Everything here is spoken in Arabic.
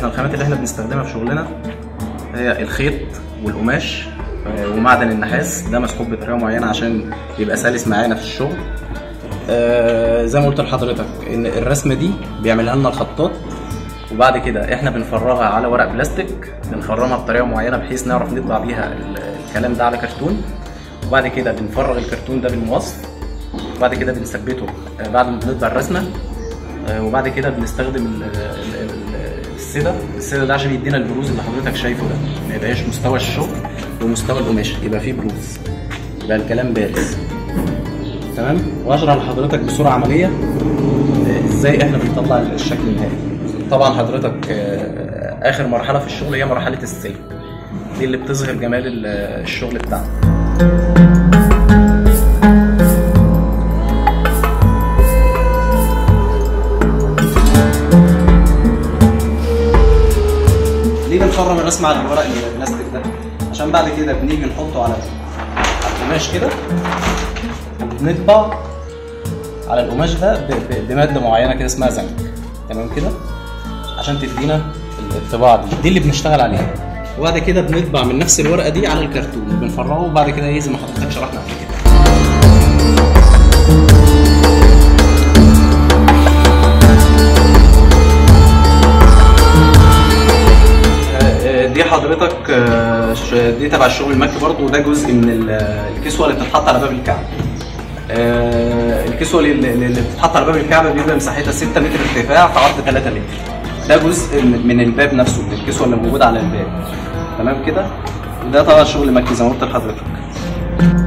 احنا الخامات اللي احنا بنستخدمها في شغلنا هي الخيط والقماش ومعدن النحاس، ده مسحوب بطريقه معينه عشان يبقى سلس معانا في الشغل. زي ما قلت لحضرتك ان الرسمه دي بيعملها لنا الخطاط، وبعد كده احنا بنفرغها على ورق بلاستيك، بنخرمها بطريقه معينه بحيث نعرف نطبع بيها الكلام ده على كرتون، وبعد كده بنفرغ الكرتون ده بالمقص، وبعد كده بنثبته بعد ما بنطبع الرسمه، وبعد كده بنستخدم السده ده عشان يدينا البروز اللي حضرتك شايفه ده، ما يبقاش مستوى الشغل ومستوى القماش، يبقى فيه بروز، يبقى الكلام بارز. تمام. واشرح لحضرتك بصوره عمليه ازاي احنا بنطلع الشكل النهائي. طبعا حضرتك اخر مرحله في الشغل هي مرحله السلك، دي اللي بتظهر جمال الشغل بتاعنا. ليه بنخرم الرسم على الورق البلاستيك ده؟ عشان بعد كده بنيجي نحطه على القماش كده، وبنطبع على القماش ده بماده معينه كده اسمها زنك. تمام كده، عشان تدينا الطباعه دي اللي بنشتغل عليها. وبعد كده بنطبع من نفس الورقه دي على الكرتون وبنفرغه، وبعد كده زي ما حضرتك شرحنا قبل كده. دي حضرتك دي تبع الشغل المكي برضه، وده جزء من الكسوه اللي بتتحط على باب الكعبه. الكسوه اللي بتتحط على باب الكعبه بيبقى مساحتها 6 متر ارتفاع في عرض 3 متر. ده جزء من الباب نفسه، من الكسوه اللي موجوده على الباب. تمام كده. وده طبعا شغل مكي زي ما قلت لحضرتك.